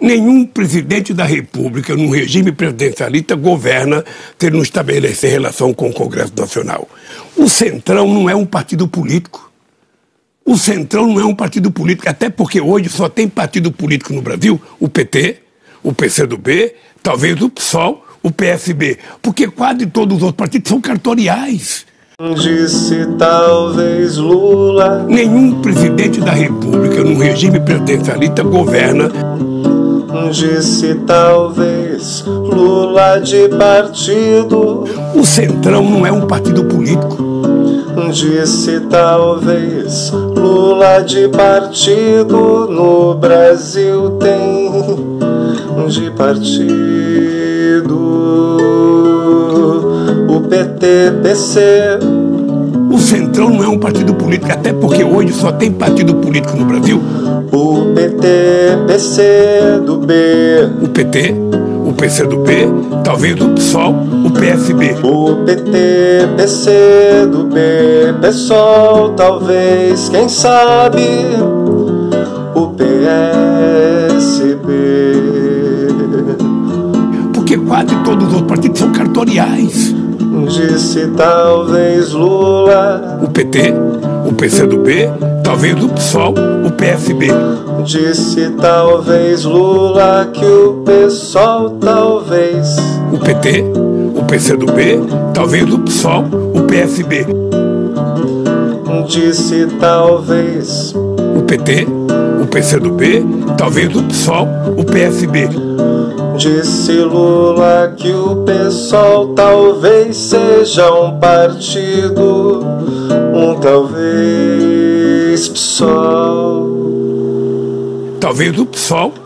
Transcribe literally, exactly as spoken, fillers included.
Nenhum presidente da República, num regime presidencialista, governa sem não estabelecer relação com o Congresso Nacional. O Centrão não é um partido político. O Centrão não é um partido político, até porque hoje só tem partido político no Brasil, o P T, o P C do B, talvez o PSOL, o P S B, porque quase todos os outros partidos são cartoriais. Disse talvez Lula. Nenhum presidente da República, num regime presidencialista, governa. Disse talvez Lula de partido. O Centrão não é um partido político. Disse talvez Lula de partido. No Brasil tem de partido o P T, P C. O Centrão não é um partido político, até porque hoje só tem partido político no Brasil. O P T, P C do B. O P T, o P C do B, talvez o PSOL, o P S B. O P T, P C do B, PSOL, talvez, quem sabe, o P S B. Porque quase todos os outros partidos são cartoriais. Disse talvez Lula. O P T, o P C do B, talvez o PSOL, o P S B. Disse talvez Lula que o PSOL talvez. O P T, o P C do B, talvez o PSOL, o P S B. Disse talvez o P T, o P C do B, talvez o PSOL, o P S B. Disse Lula que o PSOL talvez seja um partido, um talvez PSOL. Talvez o PSOL